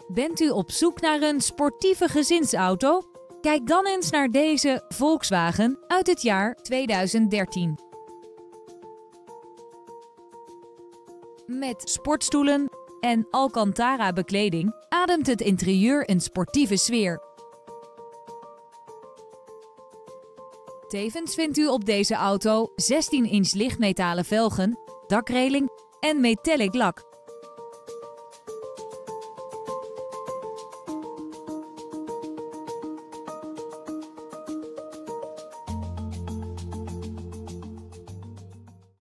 Bent u op zoek naar een sportieve gezinsauto? Kijk dan eens naar deze Volkswagen uit het jaar 2013. Met sportstoelen en Alcantara bekleding ademt het interieur een sportieve sfeer. Tevens vindt u op deze auto 16-inch lichtmetalen velgen, dakreling en metallic lak.